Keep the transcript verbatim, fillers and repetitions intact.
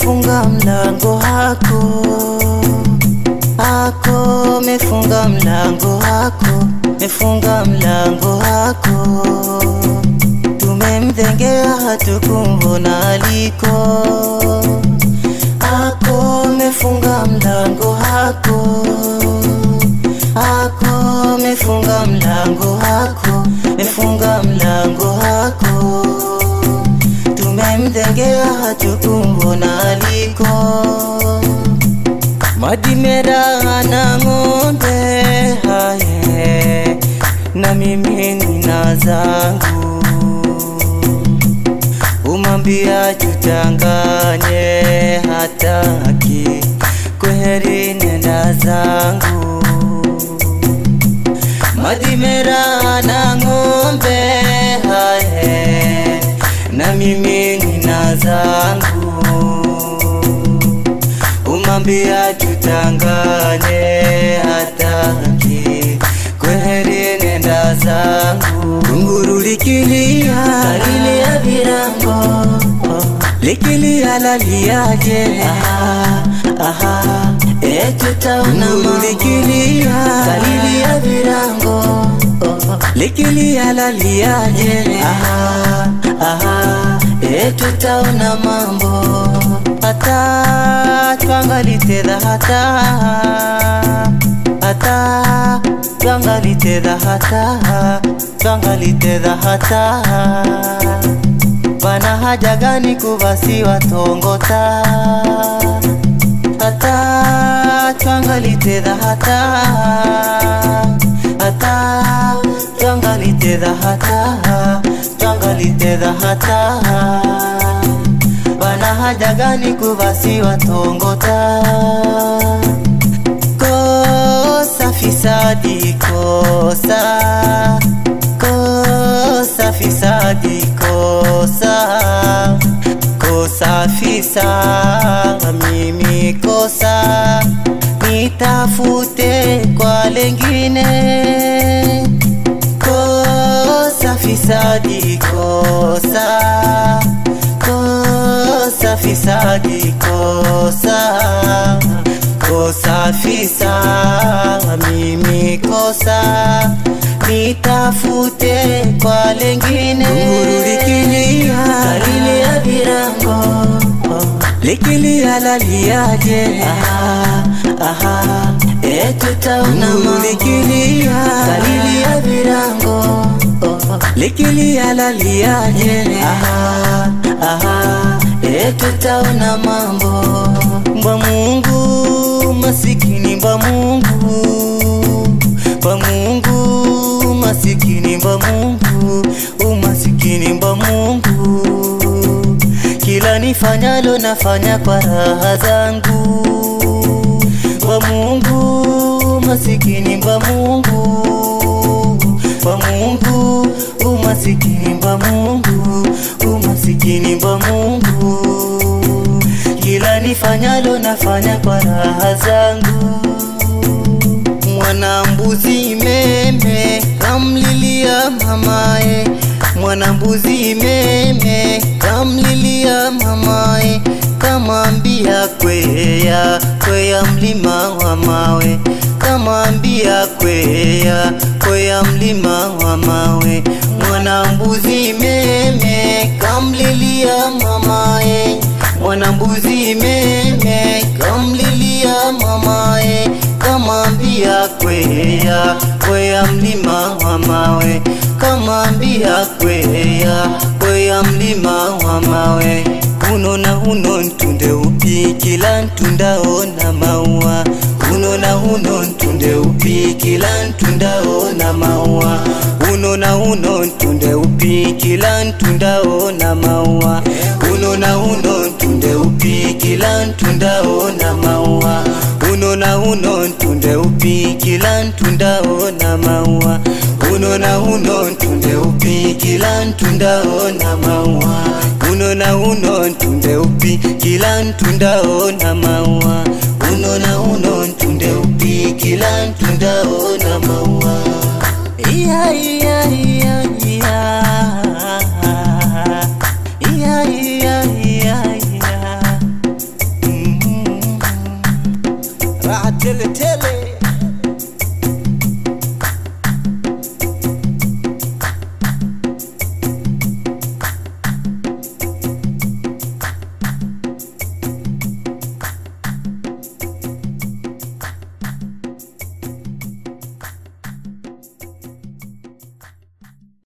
mefunga mlango hako, hako mefunga mlango hako, mefunga mlango hako. Tumemdengea hatukumwona aliko, hako mefunga mlango hako, hako mefunga mlango hako, mefunga mlango hako. Tumemdengea hatukumwona aliko. Madimera ana ng'ombe haye, na mimi nina zangu. Umambia tutanganye hataki, kwaheri nenda zangu. Madimera ana ng'ombe haye, na mimi nina zangu. Umambia tutanganye hataki, kwaheri nenda zangu. Kunguru likilia lilia virango, likilia laliaje, aha, aha, e tutaona mambo. Likilia lilia virango, likilia laliaje, aha, aha, e tutaona mambo. Hata twangalite hata, hata twangalite hata, twangalite hata. Pana haja gani kubasi watongota? Hata twangalite hata, hata twangalite hata, twangalite hata. Pana haja gani kubasi watongota? Kosa fisadi kosa, kosa fisadi kosa, kosa fisa mimi kosa, nitafute kwa lengine. Kosa fisadi kosa, kosa fisadi kosa, kosa fisa mimi kosa, nitafute kwa lengine. Kunguru likilia lilia virango, likilia laliaje, aha, aha, e tutaona mambo. Likilia lilia virango, likilia laliaje, aha, aha, e tutaona mambo. Mbwa Mungu masikini, mbwa Mungu, mbwa Mungu masikini, mbwa Mungu, umasikini mbwa Mungu. Kila nifanyalo nafanya kwa raha zangu. Mbwa Mungu masikini, mbwa Mungu, mbwa Mungu, umasikini mbwa Mungu, umasikini mbwa Mungu. Kila nifanyalo nafanya kwa raha zangu. Mwana mbuzi meme kamlilia mamae, mwana mbuzi meme kamlilia mamae. Kamwambia kwea, kwea mlima wa mawe, kamwambia kwea, kwea mlima wa mawe. Mwana mbuzi meme kamlilia mamae, mwana mbuzi meme kamlilia mamae. Kamwambia kwea, kwea mlima wa mawe, kamwambia kwea, kwea mlima wa mawe. Uno na uno ntunde upi, kila ntunda ona maua. Uno na uno ntunde upi, kila ntunda ona maua. Uno na uno ntunde upi, kila ntunda ona maua. Uno na uno ntunde upi, kila ntunda ona maua. Uno na uno ntunde upi, kila ntunda ona maua. Uno na uno ntunde upi, kila ntunda ona maua. Uno na uno ntunde upi, kila ntunda ona maua. Uno na uno ntunde upi, kila ntunda ona maua. Iya iya iya iya, iya iya iya iya. tele tele